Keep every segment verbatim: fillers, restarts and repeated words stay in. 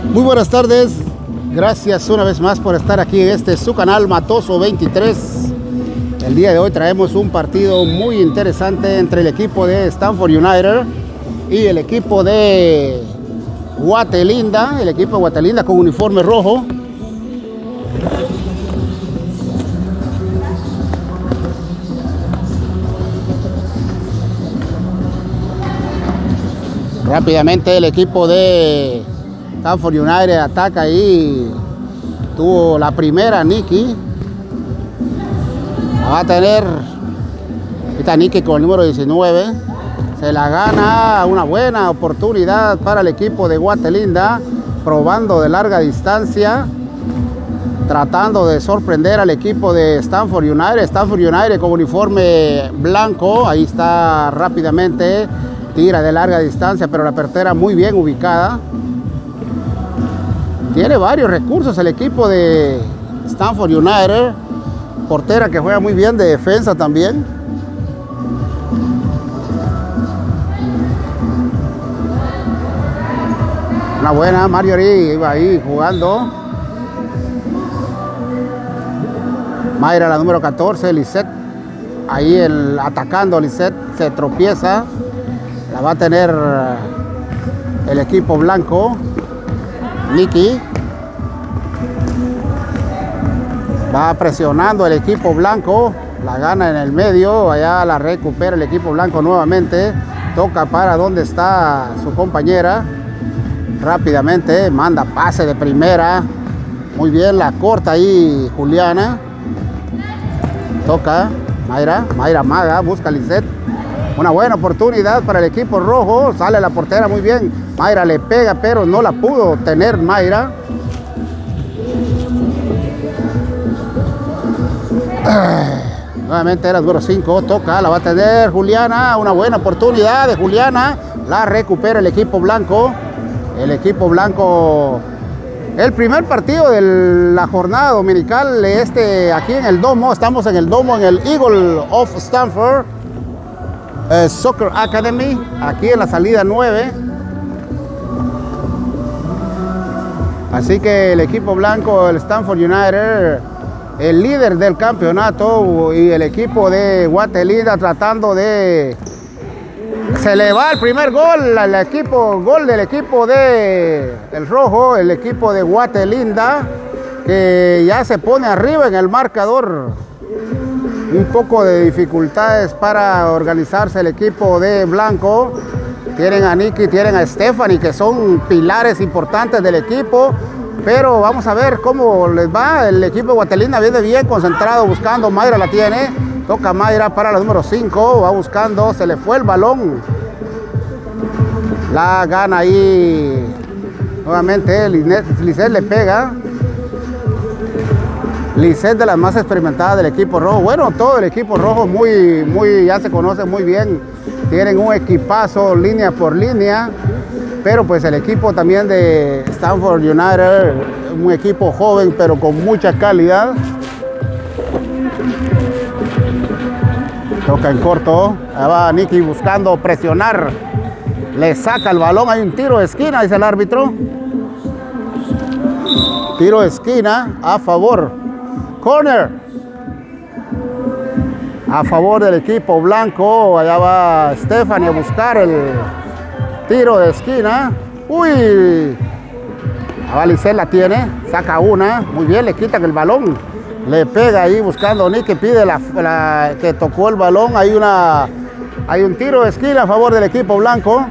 Muy buenas tardes, gracias una vez más por estar aquí en este su canal Matoso veintitrés. El día de hoy traemos un partido muy interesante entre el equipo de Stanford United y el equipo de Guatelinda, el equipo de Guatelinda con uniforme rojo. Rápidamente el equipo de Stanford United ataca ahí. Tuvo la primera Nicky. La va a tener esta Nicky con el número diecinueve. Se la gana, una buena oportunidad para el equipo de Guatelinda, probando de larga distancia, tratando de sorprender al equipo de Stanford United. Stanford United con uniforme blanco, ahí está rápidamente, tira de larga distancia, pero la portera muy bien ubicada. Tiene varios recursos el equipo de Stanford United, portera que juega muy bien de defensa también. Una buena, Marjorie iba ahí jugando. Mayra, la número catorce, Lisette, ahí el, atacando, Lisette se tropieza. La va a tener el equipo blanco. Nicky. Va presionando el equipo blanco. La gana en el medio. Allá la recupera el equipo blanco nuevamente. Toca para donde está su compañera. Rápidamente manda pase de primera. Muy bien, la corta ahí Juliana. Toca Mayra. Mayra Maga. Busca a Lisette. Una buena oportunidad para el equipo rojo. Sale la portera muy bien. Mayra le pega, pero no la pudo tener Mayra. Nuevamente era número cinco. Toca, la va a tener Juliana. Una buena oportunidad de Juliana. La recupera el equipo blanco. El equipo blanco. El primer partido de la jornada dominical este, aquí en el domo. Estamos en el domo, en el Eagle of Stanford uh, Soccer Academy. Aquí en la salida nueve. Así que el equipo blanco, el Stanford United, el líder del campeonato, y el equipo de Guatelinda tratando de... Se le va el primer gol al equipo, gol del equipo de el rojo, el equipo de Guatelinda, que ya se pone arriba en el marcador. Un poco de dificultades para organizarse el equipo de blanco. Tienen a Nicky, tienen a Stephanie, que son pilares importantes del equipo. Pero vamos a ver cómo les va. El equipo de Guatelinda viene bien concentrado, buscando. Mayra la tiene. Toca Mayra para la número cinco. Va buscando. Se le fue el balón. La gana ahí. Nuevamente Lisette le pega. Lisette, de las más experimentadas del equipo rojo. Bueno, todo el equipo rojo muy, muy, ya se conoce muy bien. Tienen un equipazo línea por línea, pero pues el equipo también de Stanford United, un equipo joven pero con mucha calidad. Toca en corto, ahí va Nicky buscando presionar, le saca el balón, hay un tiro de esquina, dice el árbitro. Tiro de esquina a favor, corner. A favor del equipo blanco. Allá va Stephanie a buscar el tiro de esquina. Uy. Lisette la tiene. Saca una. Muy bien, le quitan el balón. Le pega ahí buscando a Nicky. Pide la, la, que tocó el balón. Hay, una, hay un tiro de esquina a favor del equipo blanco.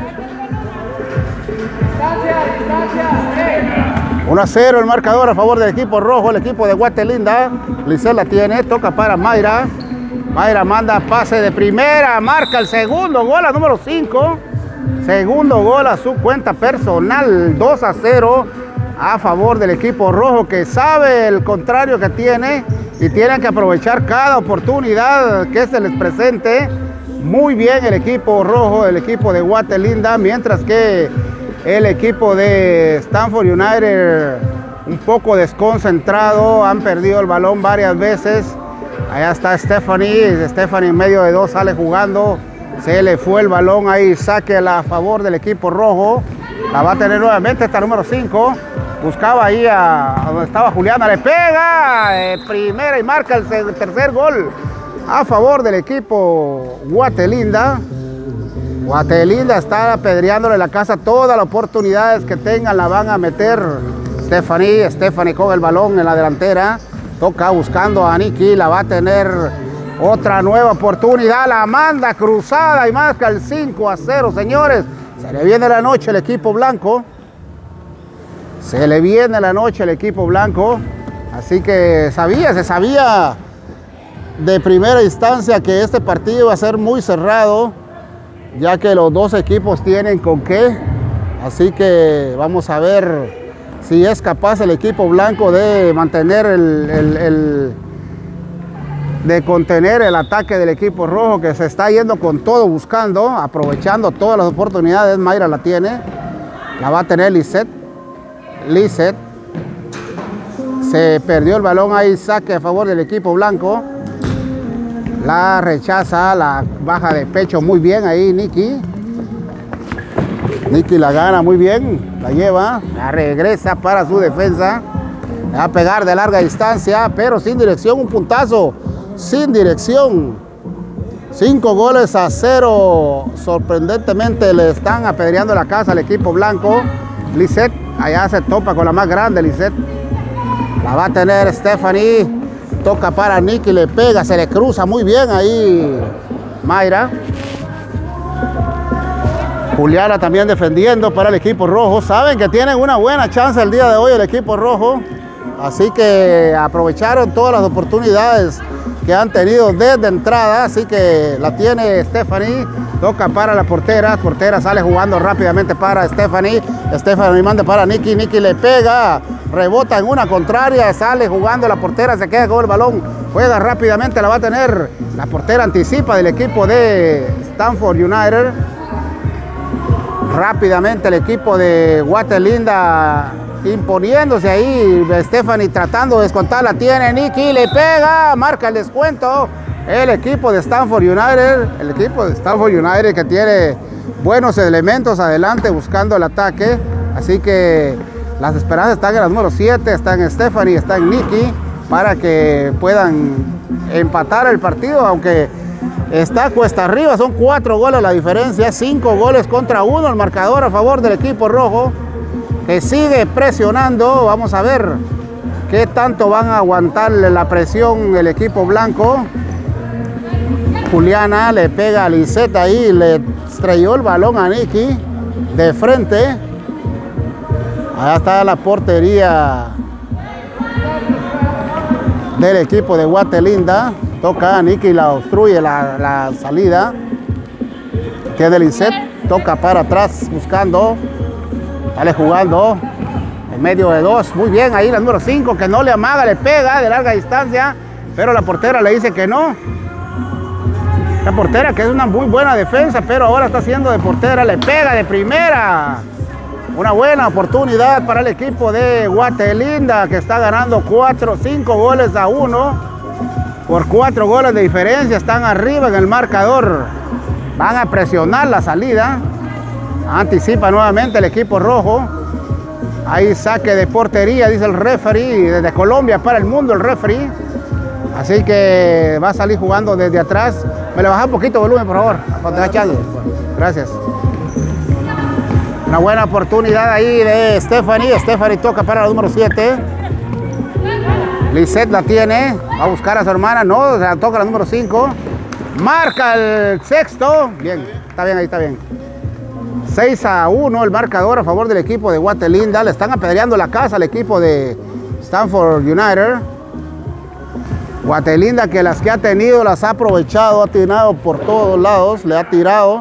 uno a cero el marcador a favor del equipo rojo. El equipo de Guatelinda. Lisette la tiene. Toca para Mayra. Mayra manda pase de primera, marca el segundo gol, a número cinco. Segundo gol a su cuenta personal, dos a cero a favor del equipo rojo, que sabe el contrario que tiene y tienen que aprovechar cada oportunidad que se les presente. Muy bien el equipo rojo, el equipo de Guatelinda, mientras que el equipo de Stanford United un poco desconcentrado, han perdido el balón varias veces. Allá está Stephanie, Stephanie en medio de dos sale jugando, se le fue el balón ahí, saque a favor del equipo rojo. La va a tener nuevamente esta número cinco. Buscaba ahí a, a donde estaba Juliana. Le pega. Eh, primera y marca el, el tercer gol a favor del equipo Guatelinda. Guatelinda está apedreándole la casa. Todas las oportunidades que tengan la van a meter. Stephanie, Stephanie con el balón en la delantera. Toca buscando a Nikki. La va a tener otra nueva oportunidad. La manda cruzada y marca el cinco a cero, señores. Se le viene la noche al equipo blanco. Se le viene la noche al equipo blanco. Así que sabía, se sabía de primera instancia que este partido iba a ser muy cerrado, ya que los dos equipos tienen con qué. Así que vamos a ver si es capaz el equipo blanco de mantener el, el, el de contener el ataque del equipo rojo, que se está yendo con todo, buscando, aprovechando todas las oportunidades. Mayra la tiene, la va a tener Lisette. Lisette se perdió el balón ahí, saque a favor del equipo blanco. La rechaza, la baja de pecho muy bien ahí Nikki. Nikki la gana muy bien, la lleva, la regresa para su defensa. Va a pegar de larga distancia, pero sin dirección, un puntazo, sin dirección. Cinco goles a cero. Sorprendentemente le están apedreando la casa al equipo blanco. Lisette, allá se topa con la más grande, Lisette. La va a tener Stephanie. Toca para Nikki, le pega, se le cruza muy bien ahí Mayra. Juliana también defendiendo para el equipo rojo. Saben que tienen una buena chance el día de hoy el equipo rojo. Así que aprovecharon todas las oportunidades que han tenido desde entrada. Así que la tiene Stephanie. Toca para la portera. Portera sale jugando rápidamente para Stephanie. Stephanie manda para Nikki. Nikki le pega. Rebota en una contraria. Sale jugando la portera. Se queda con el balón. Juega rápidamente. La va a tener. La portera anticipa del equipo de Stanford United. Rápidamente el equipo de Guatelinda imponiéndose ahí. Stephanie tratando de descontar, la tiene Nikki, le pega, marca el descuento. El equipo de Stanford United, el equipo de Stanford United que tiene buenos elementos adelante buscando el ataque. Así que las esperanzas están en la número siete, están en Stephanie, está en Nikki para que puedan empatar el partido, aunque está cuesta arriba, son cuatro goles la diferencia, cinco goles contra uno el marcador a favor del equipo rojo, que sigue presionando. Vamos a ver qué tanto van a aguantarle la presión el equipo blanco. Juliana le pega a Lisette ahí, le estrelló el balón a Nikki de frente. Allá está la portería del equipo de Guatelinda. Toca a Nikki, la obstruye la, la salida. Tiene Lisette, toca para atrás buscando. Sale jugando en medio de dos. Muy bien ahí la número cinco, que no le amaga, le pega de larga distancia, pero la portera le dice que no. La portera, que es una muy buena defensa, pero ahora está haciendo de portera, le pega de primera. Una buena oportunidad para el equipo de Guatelinda, que está ganando cuatro, cinco goles a uno. Por cuatro goles de diferencia, están arriba en el marcador. Van a presionar la salida. Anticipa nuevamente el equipo rojo. Hay saque de portería, dice el referee, desde Colombia para el mundo el referee. Así que va a salir jugando desde atrás. Me le baja un poquito de volumen, por favor, cuando está echando. Gracias. Una buena oportunidad ahí de Stephanie. Stephanie toca para la número siete. Lisette la tiene, va a buscar a su hermana, no, o sea, toca la número cinco. Marca el sexto. Bien, está bien, ahí está bien. seis a uno el marcador a favor del equipo de Guatelinda. Le están apedreando la casa al equipo de Stanford United. Guatelinda, que las que ha tenido las ha aprovechado, ha tirado por todos lados, le ha tirado.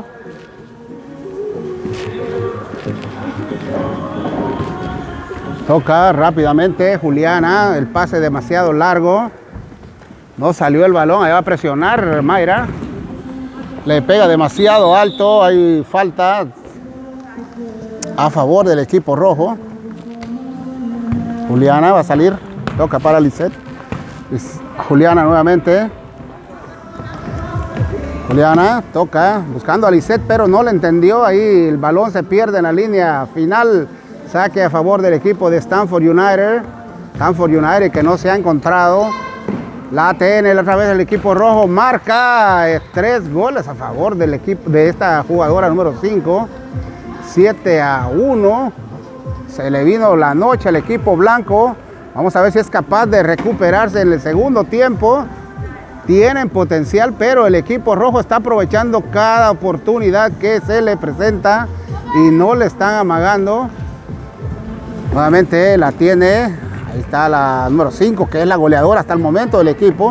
Toca rápidamente Juliana, el pase demasiado largo. No salió el balón, ahí va a presionar Mayra. Le pega demasiado alto, hay falta a favor del equipo rojo. Juliana va a salir, toca para Lisette. Juliana nuevamente. Juliana toca, buscando a Lisette, pero no le entendió. Ahí el balón se pierde en la línea final. Saque a favor del equipo de Stanford United. Stanford United que no se ha encontrado. La T N otra vez el equipo rojo marca eh, tres goles a favor del equipo de esta jugadora número cinco. siete a uno. Se le vino la noche al equipo blanco. Vamos a ver si es capaz de recuperarse en el segundo tiempo. Tienen potencial, pero el equipo rojo está aprovechando cada oportunidad que se le presenta y no le están amagando. Nuevamente la tiene, ahí está la número cinco, que es la goleadora hasta el momento del equipo.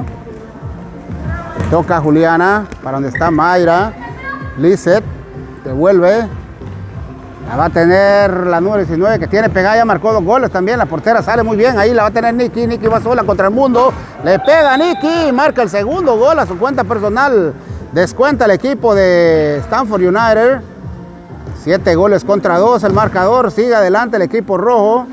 Toca Juliana, para donde está Mayra. Lisette, devuelve. La va a tener la número diecinueve, que tiene pegada, ya marcó dos goles también. La portera sale muy bien, ahí la va a tener Nikki. Nikki va sola contra el mundo. Le pega Nikki, marca el segundo gol a su cuenta personal. Descuenta el equipo de Stanford United. Siete goles contra dos el marcador. Sigue adelante el equipo rojo.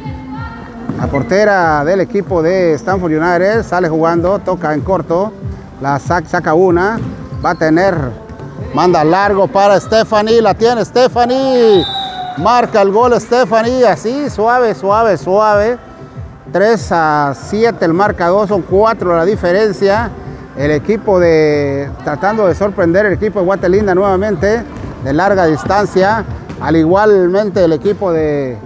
La portera del equipo de Stanford United sale jugando, toca en corto. La saca, saca una. Va a tener... Manda largo para Stephanie, la tiene Stephanie. Marca el gol Stephanie, así, suave, suave, suave. tres a siete el marcador, son cuatro la diferencia. El equipo de, tratando de sorprender el equipo de Guatelinda nuevamente, de larga distancia. Al igualmente el equipo de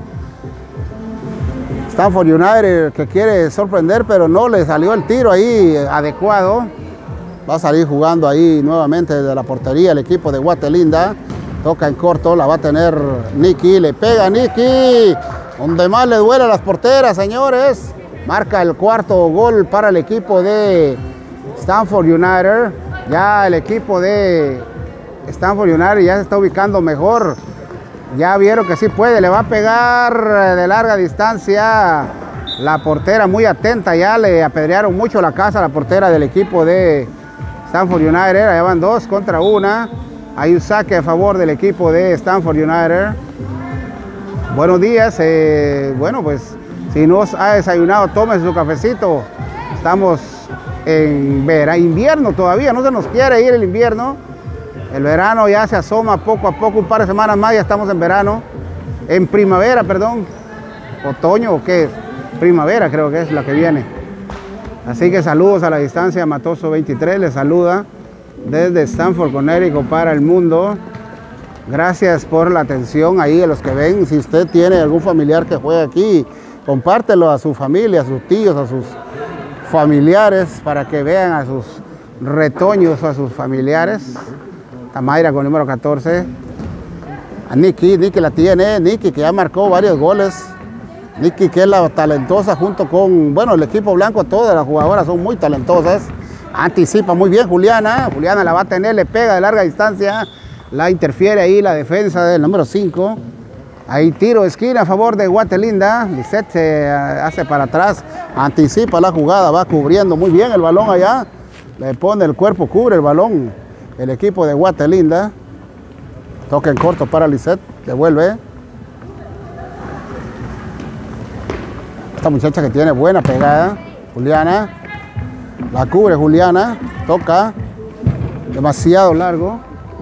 Stanford United que quiere sorprender, pero no le salió el tiro ahí adecuado. Va a salir jugando ahí nuevamente desde la portería el equipo de Guatelinda. Toca en corto, la va a tener Nikki. Le pega Nikki. Donde más le duele a las porteras, señores. Marca el cuarto gol para el equipo de Stanford United. Ya el equipo de Stanford United ya se está ubicando mejor. Ya vieron que sí puede. Le va a pegar de larga distancia. La portera muy atenta. Ya le apedrearon mucho la casa a la portera del equipo de Stanford United. Allá van dos contra una. Hay un saque a favor del equipo de Stanford United. Buenos días. Eh, bueno, pues si no ha desayunado, tome su cafecito. Estamos en verano, invierno todavía. No se nos quiere ir el invierno. El verano ya se asoma poco a poco. Un par de semanas más ya estamos en verano. En primavera, perdón. Otoño o qué. Primavera creo que es la que viene. Así que saludos a la distancia, Matoso veintitrés les saluda desde Stanford, Connecticut para el mundo. Gracias por la atención ahí a los que ven. Si usted tiene algún familiar que juegue aquí, compártelo a su familia, a sus tíos, a sus familiares, para que vean a sus retoños, a sus familiares. Mayra con el número catorce. A Nikki, Nikki la tiene, Nikki que ya marcó varios goles. Nikki que es la talentosa junto con, bueno, el equipo blanco, todas las jugadoras son muy talentosas. Anticipa muy bien Juliana, Juliana la va a tener, le pega de larga distancia, la interfiere ahí la defensa del número cinco. Ahí tiro de esquina a favor de Guatelinda, Lisette se hace para atrás, anticipa la jugada, va cubriendo muy bien el balón allá, le pone el cuerpo, cubre el balón el equipo de Guatelinda. Toca en corto para Lisette, devuelve. Esta muchacha que tiene buena pegada, Juliana, la cubre Juliana, toca, demasiado largo.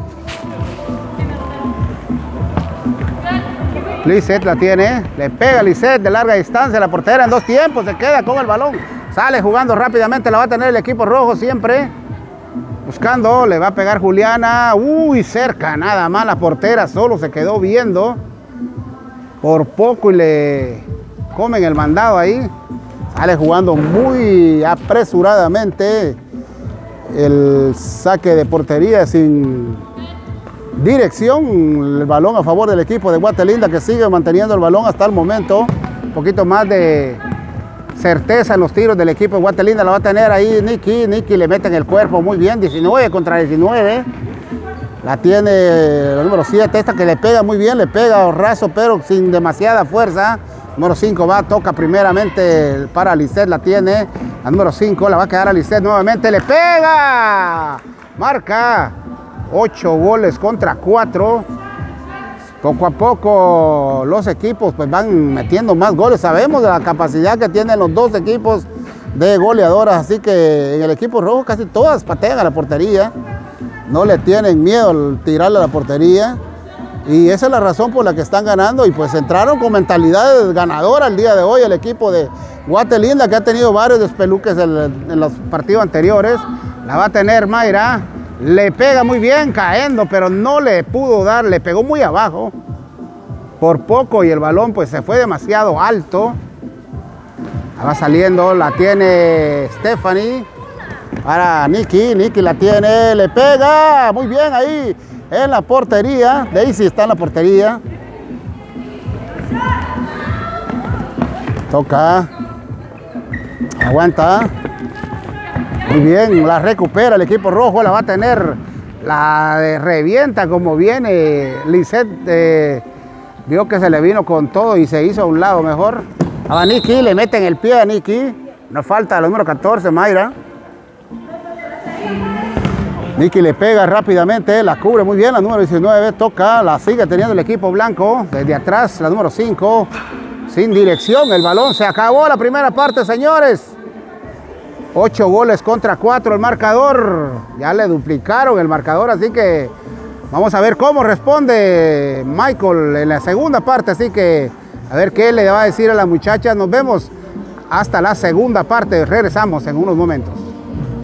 Lisette la tiene, le pega Lisette de larga distancia, la portera en dos tiempos, se queda con el balón, sale jugando rápidamente, la va a tener el equipo rojo siempre, buscando, le va a pegar Juliana, uy, cerca, nada más la portera solo se quedó viendo, por poco y le comen el mandado ahí. Sale jugando muy apresuradamente el saque de portería sin dirección. El balón a favor del equipo de Guatelinda que sigue manteniendo el balón hasta el momento. Un poquito más de certeza en los tiros del equipo de Guatelinda. La va a tener ahí Nikki. Nikki le mete en el cuerpo muy bien. diecinueve contra diecinueve. La tiene el número siete. Esta que le pega muy bien. Le pega raso pero sin demasiada fuerza. Número cinco va, toca primeramente para Lisette, la tiene. La número cinco la va a quedar a Lisette nuevamente, le pega. Marca ocho goles contra cuatro. Poco a poco los equipos pues van metiendo más goles. Sabemos de la capacidad que tienen los dos equipos de goleadoras. Así que en el equipo rojo casi todas patean a la portería. no le tienen miedo al tirarle a la portería. Y esa es la razón por la que están ganando. Y pues entraron con mentalidad ganadora el día de hoy el equipo de Guatelinda, que ha tenido varios despeluques en, en los partidos anteriores. La va a tener Mayra. Le pega muy bien cayendo, pero no le pudo dar. Le pegó muy abajo. Por poco y el balón pues se fue demasiado alto. Va saliendo, la tiene Stephanie. Para Nikki. Nikki la tiene. Le pega. Muy bien ahí. En la portería, Daisy está en la portería. Toca. Aguanta. Muy bien, la recupera el equipo rojo, la va a tener. La de revienta como viene. Lisette eh, vio que se le vino con todo y se hizo a un lado mejor. A Nikki, le meten el pie a Nikki. Nos falta el número catorce, Mayra. Nikki le pega rápidamente, la cubre muy bien, la número diecinueve, toca, la sigue teniendo el equipo blanco. Desde atrás, la número cinco, sin dirección, el balón. Se acabó la primera parte, señores. Ocho goles contra cuatro el marcador. Ya le duplicaron el marcador, así que vamos a ver cómo responde Michael en la segunda parte. Así que a ver qué le va a decir a las muchachas. Nos vemos hasta la segunda parte. Regresamos en unos momentos.